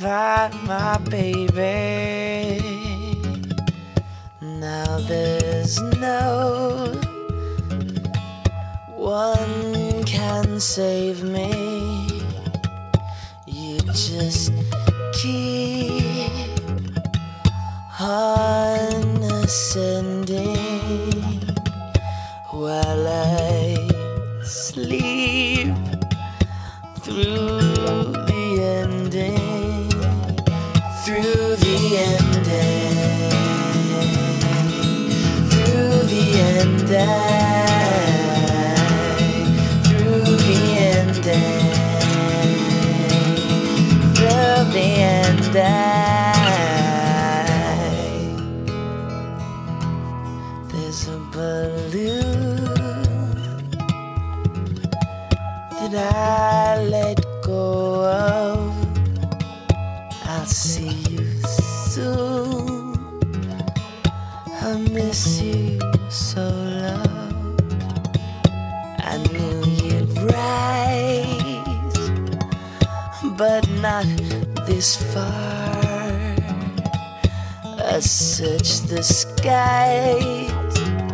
find my baby. Now there's no one can save me. You just keep on ascending while I sleep through the ending, through the ending, through the ending, through the ending, through the ending. There's a balloon that I let go of. I'll see you soon. I miss you so, love. I knew you'd rise, but not this far. I searched the skies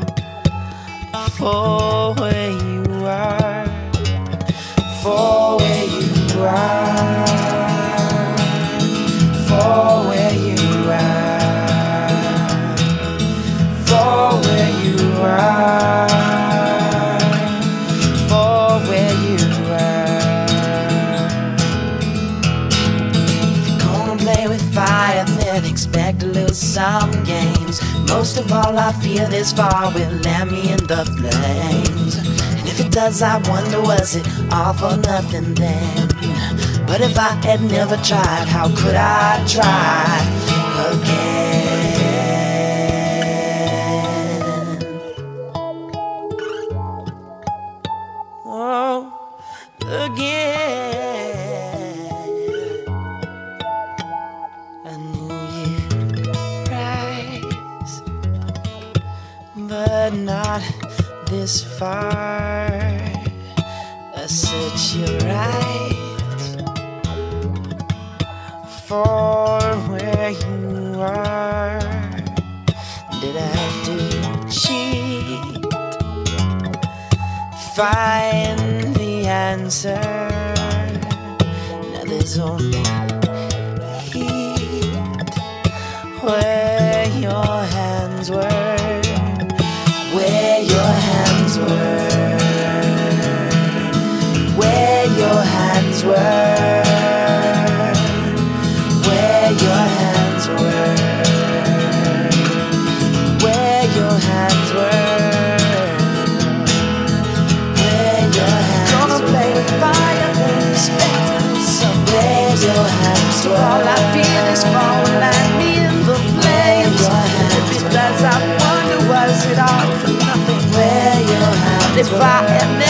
for where you are, for where you are, for where you are, for where you are, for where you are. Gonna play with fire, then expect to lose some games. Most of all, I fear this far will land me in the flames. If it does, I wonder, was it all for nothing then? But if I had never tried, how could I try again? Oh, again. I knew you'd rise, but not this far. I search your eyes for where you are. Did I have to cheat? Find the answer. Now there's only heat where your hands were, where your hands were, where your hands were, where your hands were, where your hands were, where your hands were. Gonna play with fire, then expect somewhere your hands were. All I feel is fall, land me in the flames. If it does, I wonder, was it all for nothing? Where your hands were. If I had